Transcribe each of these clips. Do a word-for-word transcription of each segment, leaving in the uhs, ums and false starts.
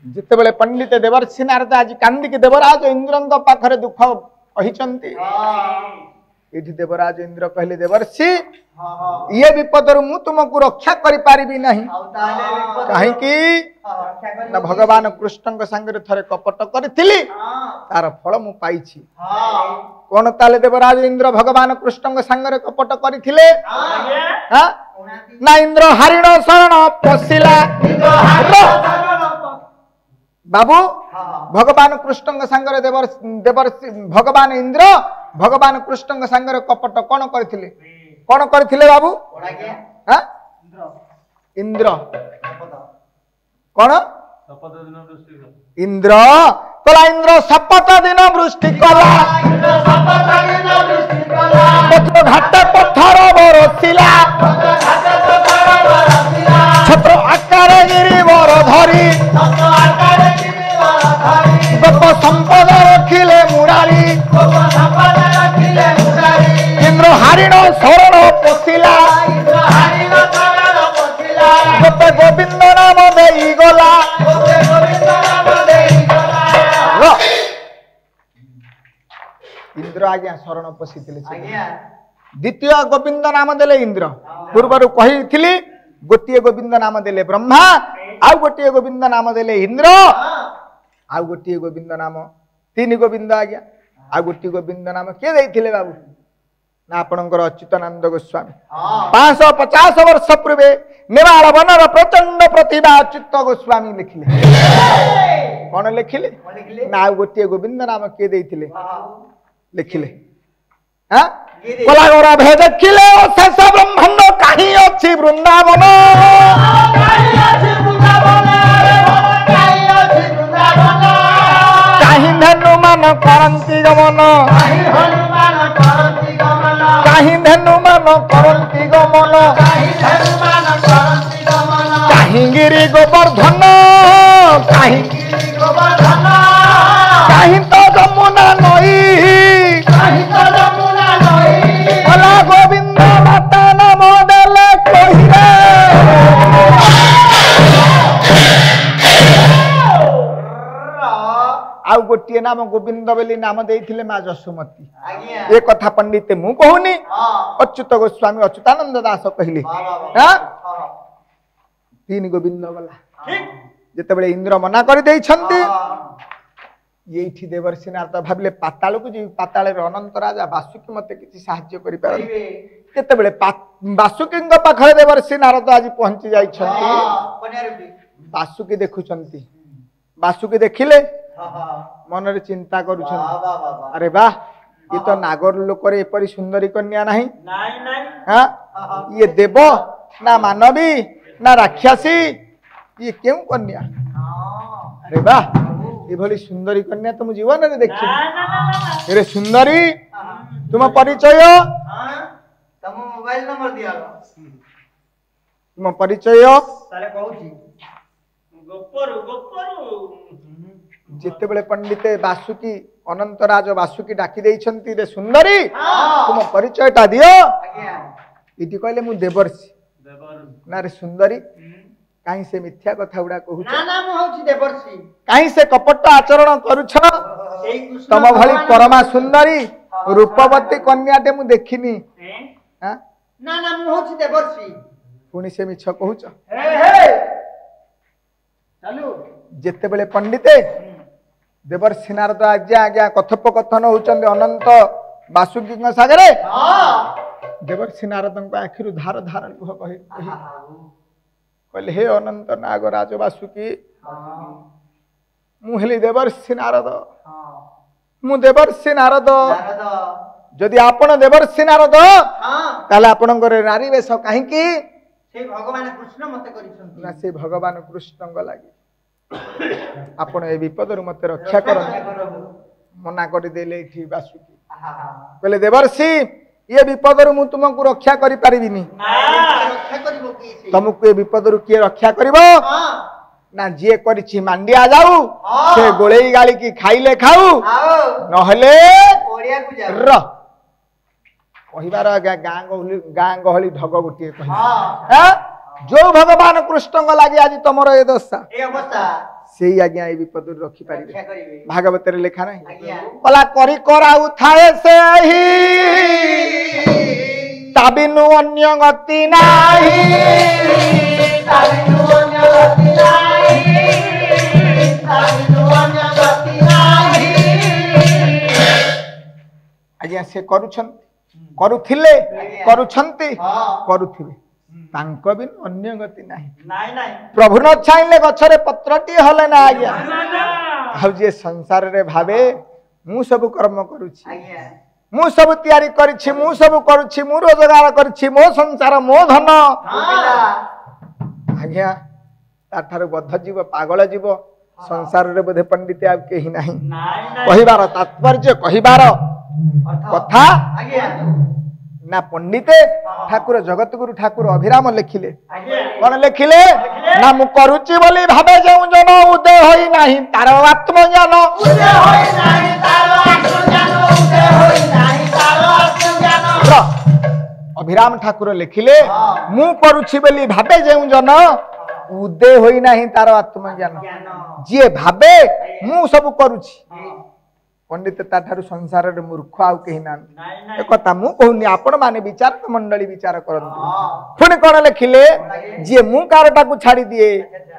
जितेबले पंडित देवर्षि नारद आज कांदिक देवराज इंद्र पाखरे दुख कही ये देवराज इंद्र कहले देवर्षि ये विपद मु तुमको रक्षा करि पारिबी नहीं कहीं ना भगवान कृष्ण संगे थरे कपट करी तार फल मु पाइछि कौन ताले देवराज इंद्र भगवान कृष्ण संगे कपट करिथिले ना इंद्र हरिण शरण पशिला बाबू भगवान कृष्ण संगे देवर देवर भगवान इंद्र भगवान कृष्ण संगे कपट कौन करथिले कौन करथिले बाबू इंद्र कौन इंद्र कला इंद्र शपथ दिन वृष्टि कला घाट पत्थर बरसिला छत्र आकार गिरी बर धरी गोप संपद रखिले मुरारी इंद्र हरिण शरण पशिला गोपे गोविंद नाम देई गला इंद्र आज्ञा शरण पशिथिले द्वितीय गोविंद नाम देले इंद्र पूर्वर कही गोटे गोविंद नाम देले ब्रह्मा आउ गोटे गोविंद नाम देले इंद्र आउ गोटे गोविंद नाम तीन गोविंद आज्ञा आउ गोटे गोविंद नाम किए देइथिले बाबू ना आपणकर अच्युतानंद गोस्वामी पांच सौ पचास वर्ष पूर्वे नेवाड़ वनर प्रचंड प्रतिभा अच्युत गोस्वामी लिखिले कौन लिखिले ना आउ गोटे गोविंद नाम किए देइथिले लिखिले हाँ कलागोरा भेद खिले शेष ब्रह्मांड कहीं अच्छी वृंदावन कहीं धनुमान करंती गमन कहीं धनुमान करंती गमन कहीं गिरी गोवर्धन कहीं कहीं तो जमुना नई कहीं तो जमुना नई भला गोविंद माता नाम देले कहिरे आउ गोटे नाम गोविंद बेली नाम देइथिले मा जसुमती ए कथा पंडित मु कहूनी अच्युत गोस्वामी अच्युतानंद दास कहले हां तीन गोविंद गला जते बेले इंद्र मना कर देइ छंती येठी देवर्षि नारद भाबले पाताल को जी पाताल रे अनंत राजा वासुकी मते किछि सहाय्य करि पारे केते बेले वासुकी पाखरे देवर्षि नारद आज पहुंची जाई छंती वासुकी देखु छंती वासुकी देखिले मन रे चिंता करू छंती अरे वाह ये तो नागर लोक रे एपरी सुंदरी कन्या नहीं नहीं नहीं हां ये देव ना मानवी ना राक्षसी ये क्यों कन्या अरे वाह ये भली सुंदरी कन्या तुम जीवन रे देखि अरे सुंदरी तुम परिचय तम मोबाइल नंबर दिया तुम परिचय ताले कहूची गोपरु गोपरु जिते बेले पंडित वासुकी अनंत राज वासुकी डाकी देई छंती रे सुंदरी तुम परिचय ता दियो आज्ञा इति कहले मु देवर्षि देवर्षि ना रे सुंदरी कहीं से मिथ्या कथा उड़ा कहू ना ना मु होची देवर्षि कहीं से कपट आचरण करूछ तम भली परमा सुंदरी रूपवती कन्याटे मु देखिनी हां ना ना मु होची देवर्षि पुनी से मिछ कहूछ हे हे चलू जेते बेले पंडिते देवर्षि नारद आज्ञा आज्ञा कथोपकथन होचंदे अनंत वासुकी सागरे हां देवर्षि नारद आखिरु धार धार लुह कहि कहले हे अनंत नाग राज वासुकी मु हेली देवर्षि नारद मु देवर्षि नारद जदि आपण देवर्षि नारद ताले आपणकर नारी वेश काहे की से भगवान कृष्ण मते करिसंती ना से भगवान कृष्ण को लागि आपण ए विपद रु मते रक्षा करन मना कर देले एठी वासुकी कहले देवर्षि ये विपद रु मु तुमको रक्षा करि पारिबिनी रक्षा करबो की से तुमको ये विपद रु के रक्षा करिवो ना जे करिछि मांडिया जाऊ से गोळेई गाली की खाइले खाऊ न हले ओडिया को जा र कहिबार गां गहली गां गहली ढग गोटे कहि हां जो भगवान कृष्ण को लागि आज तमरो ए दशा ए अवस्था से आज्ञा ये विपद रखी पारे रक्षा करिवे भागवत रे लेखा नहीं आज्ञा कला करी कराउ थाए से ही ताबिनु अन्य गति नाही ताबिनु अन्य गति नाही ताबिनु अन्य गति नाही आज्ञा से करूछन करूथिले करूछंती हां करूथिबे तांको बिन अन्य गति नाही नाही नाही प्रभु न छाइले गछरे पत्रटी हले ना आज्ञा अब जे संसार रे भावे मु सब कर्म करूछि आज्ञा मु सब तैयारी करिछि मु सब करूछि मु रोजगार करिछि मो संसार मो धन हां आज्ञा ताठार बद्ध जीव पागल जीव संसार रे बोधे पंडित आ केही नाही नाही नाही कहिबार तात्पर्य कहिबार कथा आज्ञा ना पंडिते ठाकुर जगत गुरु ठाकुर अभिराम लिखिले आज्ञा कौन लिखिले ना मु करूची बोली भाबे जेउ जन उदय होई नाही तार आत्मज्ञान उदय होई नाही तार आत्मज्ञान उदय होई नाही तार आत्मज्ञान अभिराम ठाकुर लिखिले मु करूची बोली भाबे जेउ जन उदय होई नाही तार आत्मज्ञान जे भाबे मु सब करूची पंडित ताठारु संसार रे मूर्ख आउ केही ना ए कथा मु कहूनी आपण माने विचार मंडली विचार करंतु पुणी कोन लिखिले जे मु कारटा को छाड़ी दिए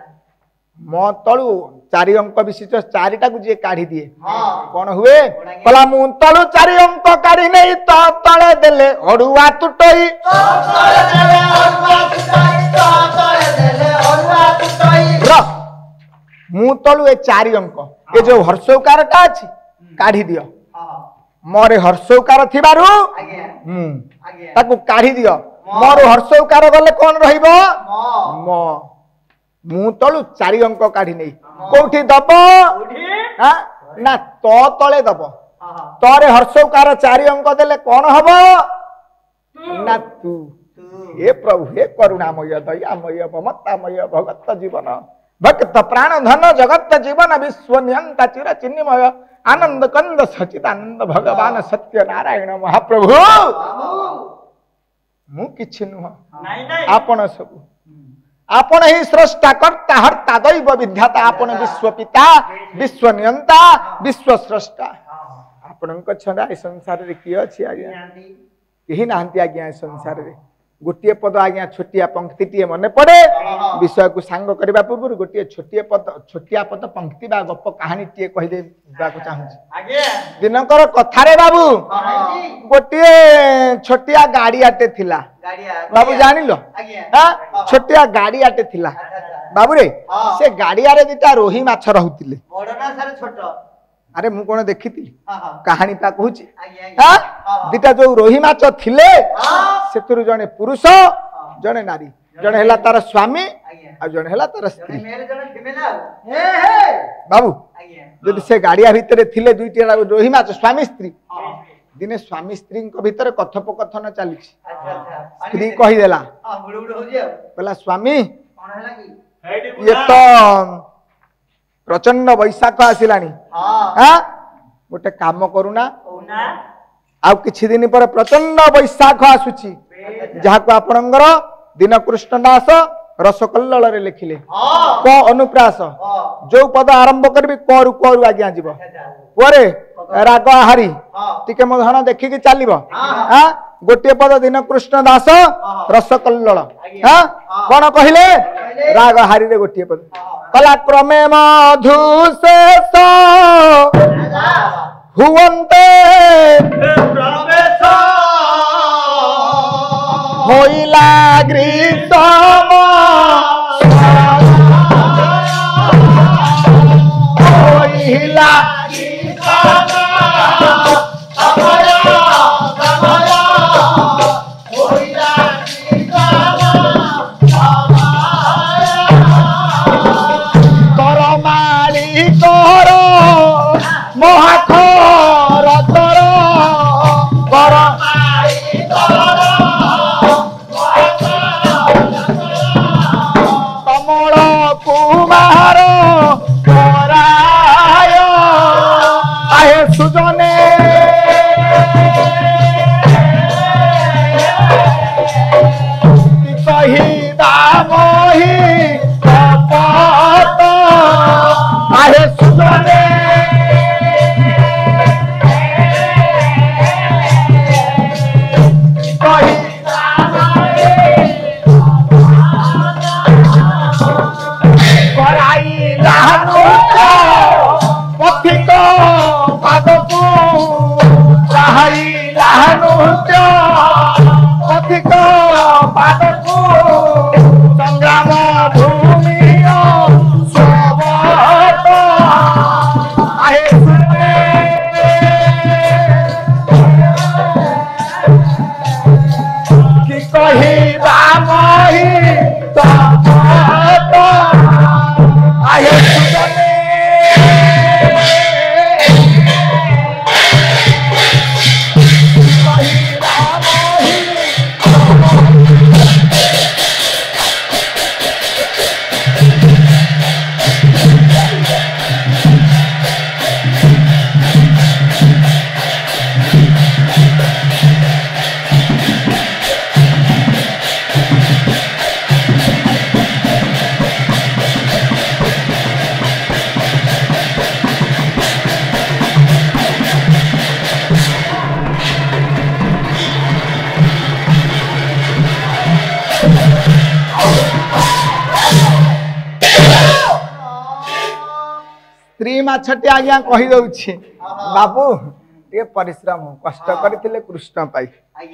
मो तळु चारि अंक विशिष्ट चारिटा को जे काढी दिए कोन हुए कला मु तळु चारि अंक काढी नै त तळे देले अडुआ टुटई तो तळे देले अडुआ टुटई तो तळे देले अडुआ टुटई र मु तळु ए चारि अंक ए जो हर्षकारटा अछि काढी दियो मोरे हर्षकार थिबारु आज्ञा हम्म आज्ञा ताकू काढी दियो मोर हर्षकार गले कोन रहिबो मो म मु तळु चारि अंक काढी नै कोठी दबो उठी हां ना तो तळे दबो हां तोरे हर्षकार चारि अंक देले कोन हबो ना तू तू हे प्रभु हे करुणामय दयामय ममतामय भगत जीवन भक्त प्राण धन जगत जीवन विश्व नियंता चिर चिन्मय आनंद कंद सचिदानंद भगवान सत्य नारायण महाप्रभु मु किछि नुह नाही नाही आपण सब आपण ही स्रष्टा कर्ता हर्ता दैव विधाता आपण विश्व पिता विश्व नियंता विश्व स्रष्टा आपणक छडा ए संसार रे की अछि आज्ञा केही नाहंती आज्ञा ए संसार रे गोटे पद आज्ञा छोटिया पंक्ति मन पड़े विषय को सांग करबा पूर्व गोटे छोटिया पद छोटिया पद पंक्ति बा गप कहानी टे कहि दे बाको चाहू आज्ञा दिनकर कथा रे बाबू हां गोटे छोटिया गाड़ी आटे थिला गाड़िया बाबू जानि लो आज्ञा हां छोटिया गाड़ी आटे थिला बाबू रे से गाड़िया रे दिता रोही माछ रहुतिले बड़ ना सारे छोट अरे मु कोन देखिति हां हां कहानी पा कहूची आज्ञा हां हां दिता जो रोही माछ थिले हां सेतुरु जने पुरुष जने नारी जने हला तार स्वामी आज्ञा आ जने हला तार जने स्त्री मेल जने फीमेल हे हे बाबू आज्ञा जदि से गाड़िया भितरे थिले दुईटी रोही माछ स्वामी स्त्री हां दिने स्वामी स्त्री भितर कथोपकथन चली अच्छा अच्छा स्त्री कही देला हां बुड़ बुड़ हो जियो कहला स्वामी कोन हला की ये तो प्रचंड वैशाख आसिलानी हां हां गोटे काम करूना कोना आ किछि दिन पर प्रचंड वैशाख आसुची जहाको आपणंगर दिन कृष्ण दास रसकल्लल रे लिखिले हां क अनुप्रास हां जो पद आरंभ करबी करू करू आज्ञा जीव अच्छा परे राग आहारी हां टिके मो धन देखि कि चालिबो हां हां गोटे पद दिन कृष्ण दास रसकल्लल हां कोन कहिले राग हारी रे गोटे पद कला क्रमे मधु शेष हुवन्ते प्रवेश होइला ग्रीष्म होइला करमाली कर महाखर तर कर कमल कुमार कराय आहे सुजने कही दामही कपत पथिक पादकू राहाइला नृत्य पथिक पादकू संग्राम भूमि सोबत आहे कि कहिबा मही तपत आहे सुजने स्त्री माछटी आज्ञा कही दउछि बाबू ये परिश्रम कष्ट करथिले कृष्ण पाई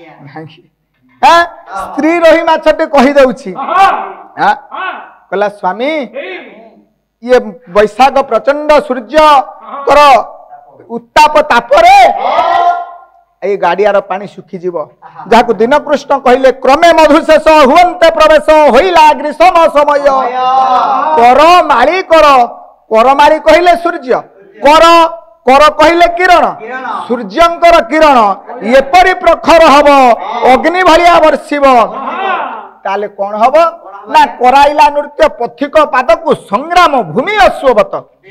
हां स्त्री रोही माछटी कही दउछि हां कहला स्वामी ये वैशाख प्रचंड सूर्य कर उत्ताप तापरे ए गाड़ियार पानी सुखी जीव जहां दिन कृष्ण कहले क्रमे मधुशेष हुवन्ते प्रवेश होइला ग्रीष्म समय कर माली कर करमारी कहले सूर्य कर कर कहले किरण सूर्यंकर किरण एपरी प्रखर हब अग्नि भलिया वर्षिब ताले कौन हब ना कराइला नृत्य पथिक पादकू संग्राम भूमि अश्ववत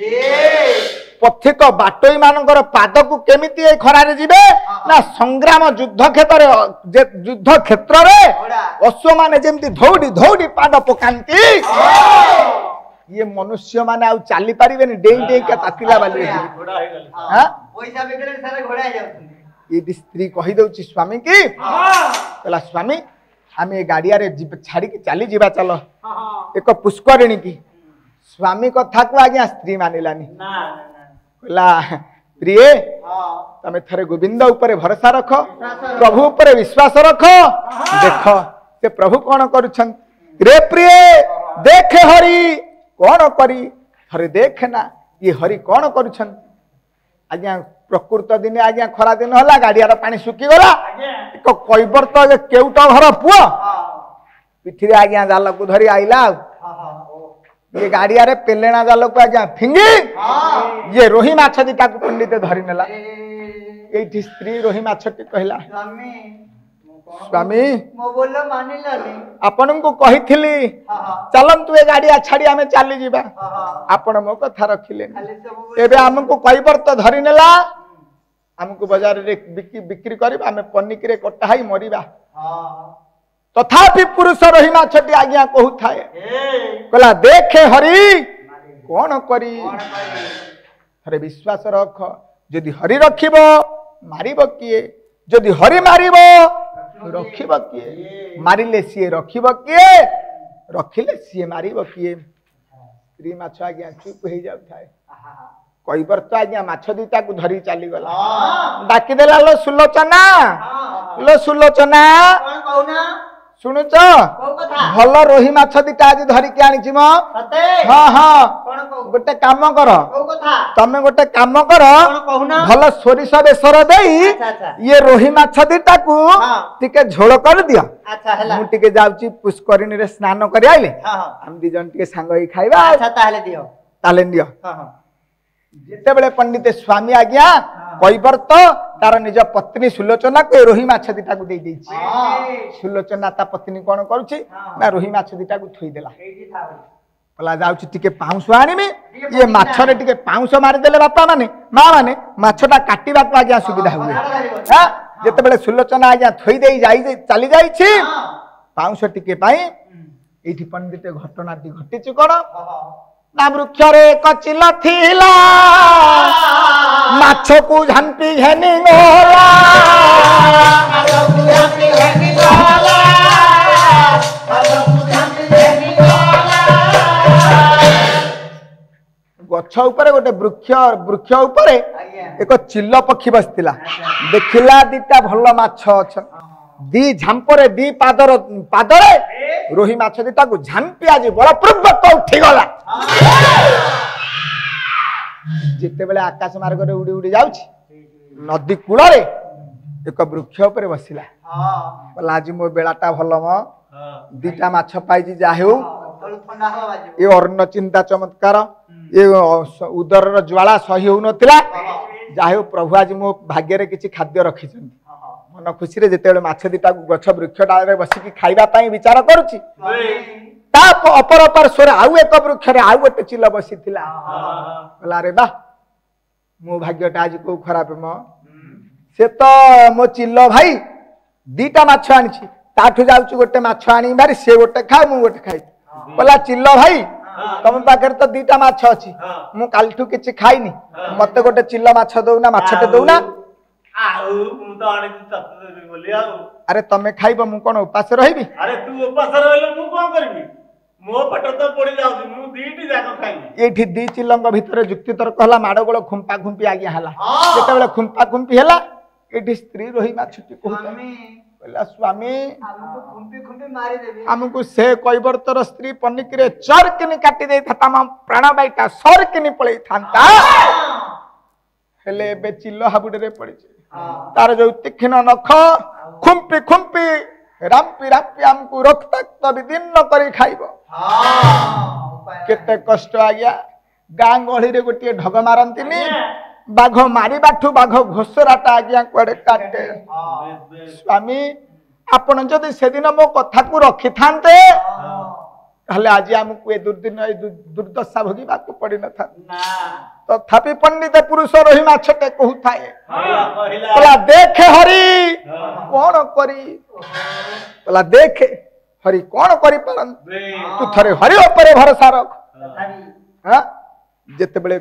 पथिक बाटोई मानकर पादकू केमिति ए खरारे जिबे ना संग्राम युद्ध क्षेत्र युद्ध क्षेत्र रे अश्व माने जेमति धौडी धौडी पाद पकांती ये मनुष्य माने आउ चाली पारिबेनी डेई डेई का तातिला बाली रे हां पैसा बिकले सारे घोड़ा जाउछन ये स्त्री कहि दउची स्वामी की कहला स्वामी आमे गाड़िया रे छाड़ी के चली जीवा चलो एक पुष्करिणी की स्वामी कथा को आज्ञा स्त्री मानिलानी ना कहला प्रिय तमे थरे गोविंद ऊपर भरोसा रख प्रभु ऊपर विश्वास रख देख से प्रभु कौन करुछन रे प्रिय देख हरि कौन करी थरे देख ना ये हरि कौन करुछन आज्ञा प्रकृत दिन आज्ञा खरा दिन होला गाड़ियार पानी सुखी गला एक कैबर्त केउट घर पुआ पिठी आज्ञा जाल को धरी आइला ये गाड़ियारे पेलेना जाल को आज्ञा फिंगी ये रोही माछ दिटा को पंडित धरी नेला एठी स्त्री रोही माछटी कहला स्वामी मो बोलो मानिलानी आपन को कहिथिली चलंतु ए गाड़िया छाड़ी आमे चाली जीबा आपन मो कथा रखिले एबे हमको कैबर्त धरी नेला हमको बाजार रे बिक्री बिक्री करबा आमे पनिक रे कटाई मरिबा तथापि पुरुष रही माछटी आज्ञा कहू थाए कहला देखे हरि कौन करी थरे विश्वास रख यदि हरि रखिबो मारिबो किए यदि हरि मारिबो रखिबो किए मारिले सिए रखिबो किए रखिले सिए मारिबो किए स्त्री माछ आज्ञा चुप हो जाउ थाए कैबर तो आज्ञा माछ दिता को धरी चली गला डाकी देला लो सुलोचना लो सुलोचना कोन कहूना सुनुच भल रोही माछ दिटा आज धरी के आनी छिम हां हां गोटे काम कर तमे गोटे काम कर भल सोरिष बेसर देई ये रोही माछ दिटा को टिके झोल कर दिया अच्छा हला मु टिके जाउची पुष्करिणी रे स्नान करी आइले हम दी जन टिके संग ही खाइबा अच्छा ताले दियो ताले दियो हां हां जेते बेले पंडित स्वामी आज्ञा कैबर्त तार निज पत्नी सुलोचना को रोही माछ दिटा को दे देछि सुलोचना ता पत्नी कोन करूछि ना रोही माछ दिटा को थोई देला पला जाउछि टिके पाउस आनिमी ये माछ रे टिके पाउस मारि देले बापा माने मां माने माछटा काटिबा को आज्ञा सुविधा हुए हां जेते बेले सुलोचना आज्ञा थोई देई जाई चली जाई छि पाउस टिके पाई एठी पंडित घटना टी घटिछि कोन ना वृक्ष रे कचिल थिला माछ को झंपी घेनी गोला माछ को झंपी घेनी गोला माछ को झंपी घेनी गोला गछ ऊपर गोटे वृक्ष वृक्ष ऊपर एक चिल्ल पक्षी बसला देखिला दीटा भल माछ अच्छा दी झांपरे दी पादर पादरे रोही माछ दीटा को झांपी आज बलपूर्वक उठी गला जिते बेले आकाश मार्ग रे उड़ी उड़ी जाउछि नदी कूल रे एक वृक्ष ऊपर बसिला बोला आज मो बेलाटा भल म दीटा माछ पाइछि जा हेउ ये अर्ण चिंता चमत्कार ये उदर ज्वाला सही हो नथिला जाहे प्रभु आज मो भाग्य रे किछि खाद्य रखी मन खुशी रे जेते माछ दीटा गछ वृक्ष डाले बसिकी खाइबा पई विचार करूची ता अपर पार्श्वर आउ एक वृक्ष रे आउ गोटे चिल बसिथिला बोला रे बा मो भाग्यटा आज को खराब म से तो मो चिल भाई दीटा माछ आनिछि ताठु जाउछु गोटे माछ आनी बारी से गोटे खाए मु गोटे खाइ बोला चिल्लो भाई तुम पाखे तो दीटा माछ अच्छी मु कालठू किछि खाइनी मते गोटे चिल्लो माछ दौना माछटे दौना अरे तमे खाइब मु कोन उपास रहिबी अरे तू उपास रहले मु कोन करबी मो पेट तो पड़ी जाउछी मु दीटी जाको खाइबी एठी दी चिल्लंग भितर जुक्ति तर्क हला माडो गोळ खुंपा खुंपी आगे हला जेते बेले खुंपा खुंपी हला एठी स्त्री रोही माछटी कहता बोला स्वामी हमको खुंपी खुंपी मारी देबी हमको से कईबर्तर स्त्री पनिकरे चरकिनी काटी दे था हम प्राण बाईटा सरकिनी पळई थांता हेले बे चिल्लो हाबुडे रे पड़ी तार जो तीक्ष्ण नख खुंपी खुंपी राम्पी राम्पी हमको रक्ताक्त विदीर्ण करी खाइबो केते कष्ट आ गया गां गहली रे गोटे ढग मारंतीनी बाघ मारी बाठू बाघ घोषराटा आज्ञा कुआडे काटे स्वामी आपण जदि सेदिन मो कथा को रखि थांते हले आज हमको ए दुर्दिन ए दुर्दशा भोगिबा को पड़ी न था तथापि पंडित पुरुष रही माछटे कहू थाए बोला देखे हरि कौन करी बोला देखे हरि कौन करी पारन तू थरे हरि ऊपर भरोसा रख हां जेते बेले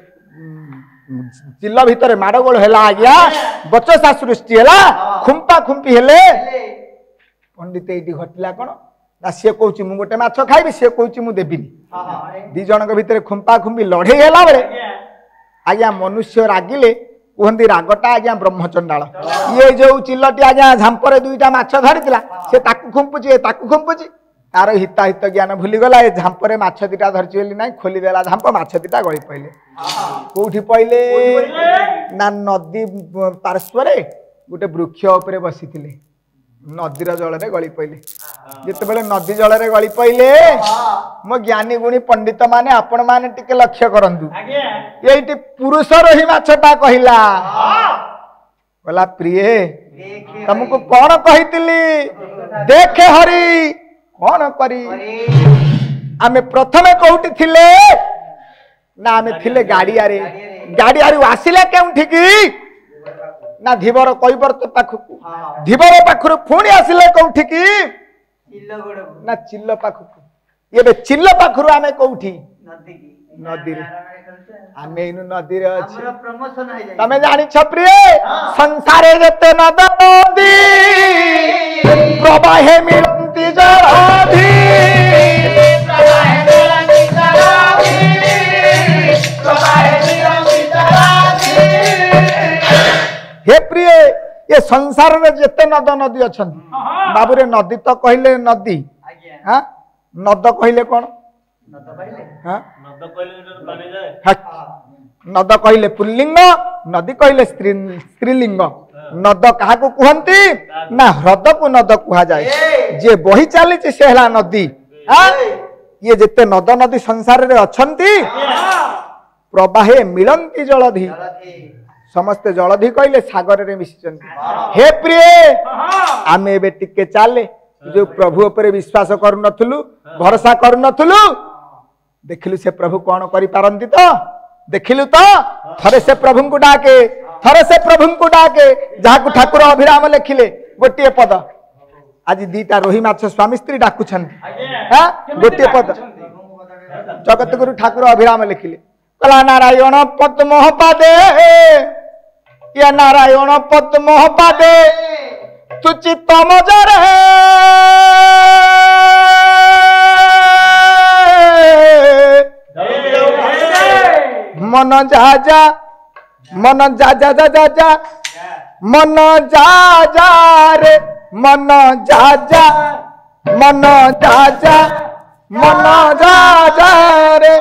चिल्ल भितर माड़गोल है आज्ञा बचसा सृष्टि है खुंपा खुंपी हेले पंडित ये घटला कौन ना सी कौच मु गोटे माछ खाइबी सी कौच मु देबिनी दी जन भितर खुंपा खुंपी लड़े है आज्ञा मनुष्य रागिले कहते रागटा आज्ञा ब्रह्मचंडाल ये जो चिल्लटी आज्ञा झांपरे दुईटा माछ धरिथिला से ताकू खुंपुची ताकू खुंपुची तार हिताहित ज्ञान भूलीगला ए झांपरे माछ दीटा धरची बोली ना खोलीदेला झांप माछ दीटा गली पड़े कौटी पड़े ना नदी पार्श्वर गोटे वृक्ष उपरे बसी नदीर जल गली पड़े जिते बड़े नदी जल गली पड़े मो ज्ञानी गुणी पंडित माने आपण माने टिके लक्ष्य करंतु एठी पुरुष रही माछटा कहिला बोला प्रिय तुमको कौन कहितली देखे हरि कौन करी आमे प्रथमे कौटी थिले ना आमे थिले गाड़ियारे गाड़ियारू आसिले केउठी की ना धीवर कईबर्त पाखकु धीवर पाखरु पुणी आसिले कौठी की ना चिल्ल पाखकु एबे चिल्ल पाखरु आमे कौठी नदी की नदी रे आमे इनु नदी रे अछि हमरा प्रमोशन हो जाय तमे जानि छ प्रिय संसारे जते नद नदी प्रवाहे मिलंती जराधी प्रवाहे मिलंती जराधी प्रवाहे मिलंती जराधी हे प्रिय ये संसार में जिते नद नदी अच्छा बाबू रे नदी तो कहले नदी हाँ नद कहले कौन नद कहले पुल्लिंग नदी कहले स्त्रीलिंग नद क्या कहती ना ह्रद को नद कह जाए जे बही चली से है नदी हाँ ये जिते नद नदी संसार रे अछंती प्रवाहे मिलंती जलधि समस्ते जलधि कहले सागर रे मिशिचंती हे प्रिय आमे एबे टिके चाले जो प्रभु ऊपर विश्वास करू नथुलु भरोसा करू नथुलु देखिलु से प्रभु कौन करि पारंती तो देखिलु तो थरे से प्रभु को डाके थरे से प्रभु को डाके जहा को ठाकुर अभिराम लेखिले गोटे पद आज दीटा रोही माछ स्वामी स्त्री डाकुछंती हां गोटे पद जगत गुरु ठाकुर अभिराम लेखिले कला नारायण पद्म पादे या नारायण पद्म पादे तु चित्त मजर मन जा जा मन जा जा जा जा जा मन जा जा रे मन जा जा मन जा जा मन जा जा रे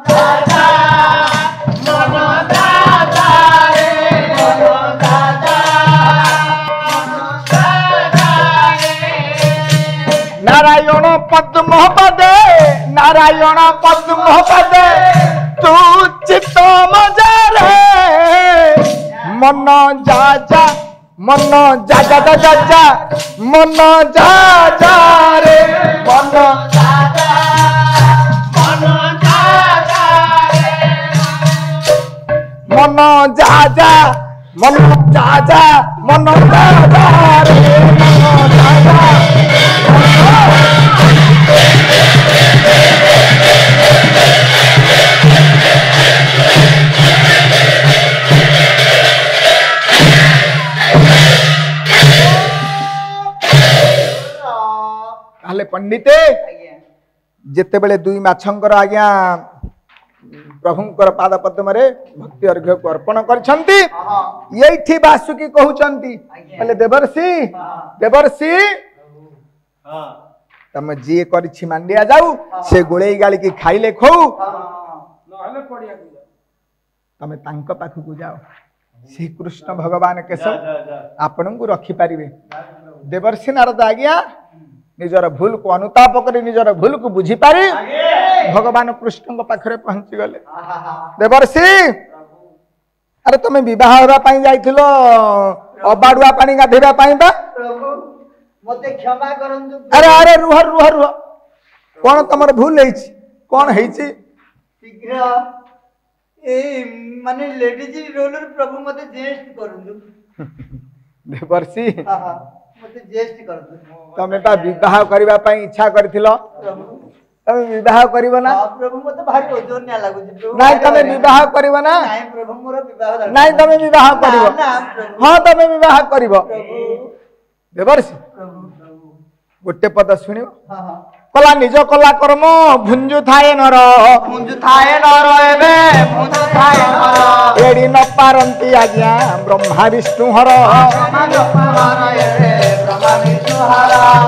नारायण पद्म पदे नारायण पद्म पदे तू चित्त मजा रे मन जा जा मन जा जा जा जा जा मन जा जा रे मन जा जा मन जा जा रे मन जा जा मन जा जा मन जा जा रे मन जा जा पंडिते जेते बेले दुई माछंकर आज्ञा प्रभुंकर पाद पद्म रे भक्ति अर्घ्य को अर्पण करछंती एठी वासुकी कहउछंती बोले देवर्षि देवर्षि तम जी करछि मांडिया जाऊ से गोळेई गाली की खाइले खौ नहले पडिया तमे तांक पाखु को जाओ श्री कृष्ण भगवान केशव आपन को रखि पारिबे देवर्षि नारद आज्ञा निजर भूल को अनुताप कर निजर भूल को बुझी पारी भगवान कृष्ण पाखरे पहुंची गले देवर्षि अरे तुम विवाह होगा पाई जाइथिलो अबाडुआ पानी गाधेबा पाई बा प्रभु मते क्षमा करंतु अरे अरे रुह रुह रुह कोन तमर भूल हेछि कोन हेछि शीघ्र ए माने लेडीज रोलर प्रभु मते जेस्ट करंतु देवर्षि हां हां मते जेस्ट करंतु तमे बा विवाह करबा पाई इच्छा करथिलो प्रभु तमे विवाह करिवो ना हां प्रभु मते भारी ओजोन्या लागु प्रभु नाही तमे विवाह करिवो ना नाही प्रभु मोर विवाह नाही तमे विवाह करिवो ना प्रभु हां तमे विवाह करिवो प्रभु देवर्षि प्रभु प्रभु गोटे पद सुनियो हां हां कला निज कला कर्म भुंजु थाए नर मुंजु थाए नर एबे मुंजु थाए नर एडी न पारंती आज्ञा ब्रह्मा विष्णु हर ब्रह्मा विष्णु हर एबे ब्रह्मा विष्णु हर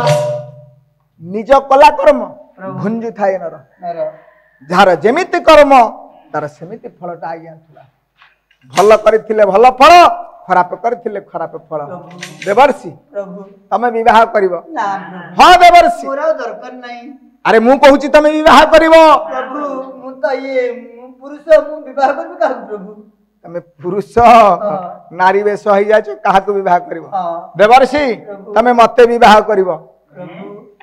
निज कला कर्म भुंजु थाए नर नर जार जेमिति कर्म तार सेमिति फलटा आज्ञा थला भल करिथिले भल फल खराब करिथिले खराब फल देवर्षि प्रभु तमे विवाह करिवो ना प्रभु हां देवर्षि मोरा दरकार नाही अरे मु कहूची तमे विवाह करिवो प्रभु मु त ये मु पुरुष मु विवाह करबी का प्रभु तमे पुरुष नारी वेश होई जाछ काहा को विवाह करिवो हां देवर्षि तमे मते विवाह करिवो प्रभु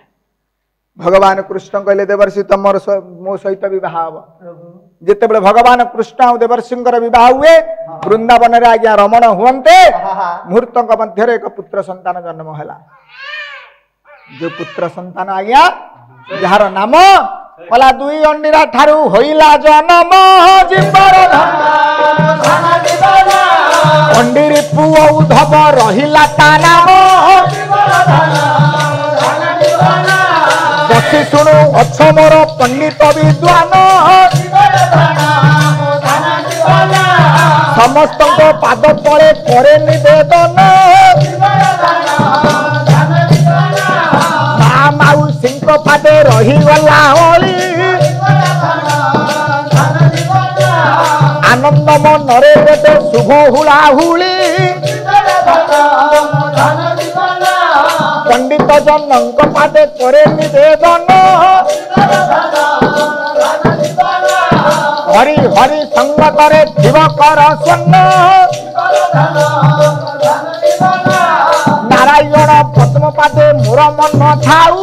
भगवान कृष्ण कहले देवर्षि तमर मो सहित विवाह हबो प्रभु जेते बेले भगवान कृष्ण और देवर्षिंकर विवाह हुए वृंदावन रे आज्ञा रमण हुंते मुहूर्तक मध्य एक पुत्र संतान जन्म हैला जो पुत्र संतान आज्ञा यार नाम पला दुई अंडीरा ठारू होइला जन्म जीवर धन जीवन अंडीरी पुओ उधव रहिला ता नाम जीवर धन जीवन बसी सुनु अछ मोर पंडित विद्वान समस्त पाद तले करे निवेदन माऊ सिंह पादे रही गला होली आनंद मनरे गोटे शुभ हुला हुली पंडित जनक पादे करे निवेदन हरि हरि संगतरे शिव कर स्वर्ण नारायण पद्म पादे मोर मन थाऊ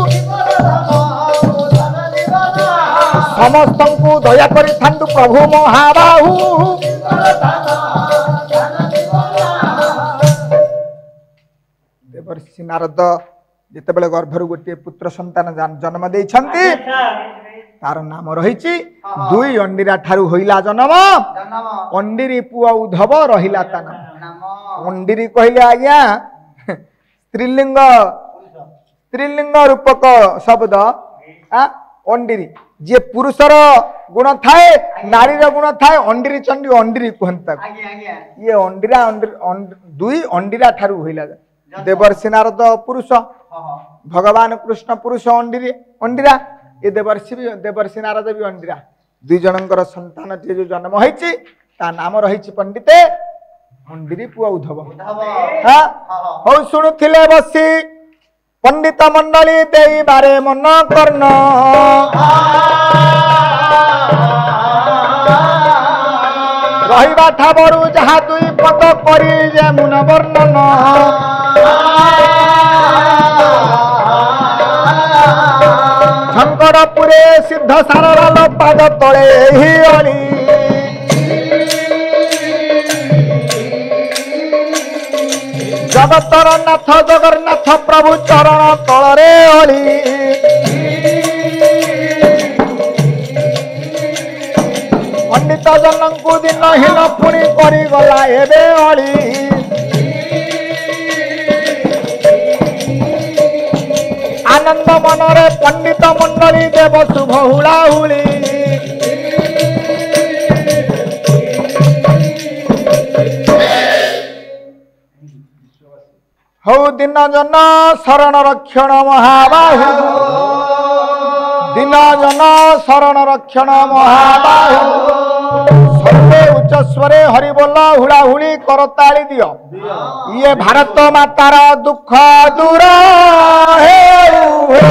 समस्त को दया करि थांतु प्रभु महाबाहु देवर्षि नारद जेते बेले गर्भरु गोटे पुत्र संतान जन्म देइछंती तार नाम रही दुई अंडीरा ठारू होइला जन्म अंडीरी पुआ उधव रहिला ता नाम अंडीरी कहले आज्ञा स्त्रीलिंग स्त्रीलिंग रूपक शब्द आ अंडीरी जे पुरुषर गुण थाए नारी गुण थाए अंडीरी चंडी अंडीरी कहता आज्ञा आज्ञा ये अंडीरा दुई अंडीरा ठारू होइला देवर्षि नारद पुरुष हाँ हाँ भगवान कृष्ण पुरुष अंडीरी अंडीरा ये देवर्षि भी देवर्षि नारद भी अंडीरा दुई जनकर संतान टे जो जन्म होइछि ता नाम रहिछि पंडिते अंडीरी पुआ उद्धव उद्धव हाँ हाँ हौ शुणुथिले बसी पंडित मंडली देई बारे मन कर्ण रहिबा ठाबरु जहा दुई पद करी जे मुन वर्णन शंकरपुरे सिद्ध सारलाल पाद तले ही अली जगतर नाथ जगन्नाथ प्रभु चरण तलरे अली पंडित जनଙ୍କୁ दिनहीन पुणी କରି ଗଲା ଏବେ ଅଳି आनंद मनरे पंडित मंडली देव शुभ हुलाहुली हौ दिन जन शरण रक्षण महाबाहु दिन जन शरण रक्षण महाबाहु सर्वे उच्च स्वरे हरिबोल हुलाहुली करताली दियो ये भारत मातार दुख दूर हेउ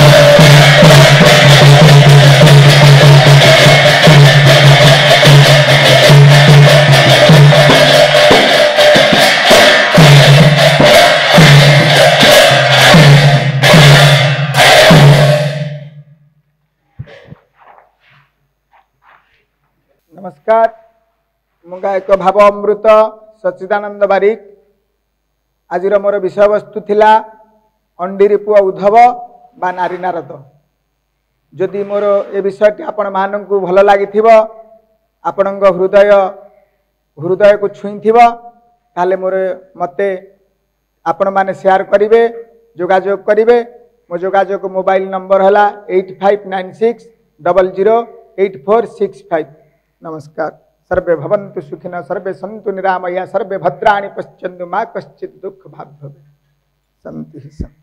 नमस्कार मु गायक भाव अमृत सच्चिदानंद बारिक आज मोर विषय वस्तु थिला अंडीरी पुआ उद्धव बा नारी नारद जदि मोर ए विषयटी आपण मानकु भल लागिथिबो आपणक हृदय हृदय को छुईथिबो ताले मोर मते आपण माने शेयर करिवे जोगाजोग करिवे मो जोगाजोग मोबाइल नंबर हला eight five nine six double zero eight four six five नमस्कार सर्वे भवन्तु सुखिनः सर्वे सन्तु निरामया सर्वे भद्राणि पश्यन्तु मा कश्चित् दुःख भाग् भवेत् शान्तिः शान्तिः।